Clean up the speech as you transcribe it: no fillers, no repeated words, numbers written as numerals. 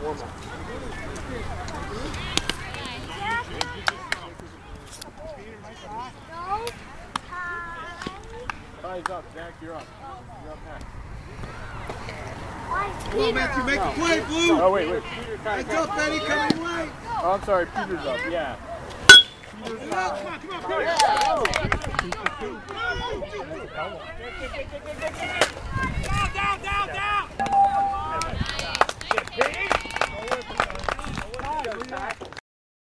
Ty's up, Zach, you're up. You're up next. Come on, Matthew, make a play, Blue! Oh, wait. Heads up, Benny, coming late! Oh, I'm sorry, Peter's up, yeah. Come on, Peter!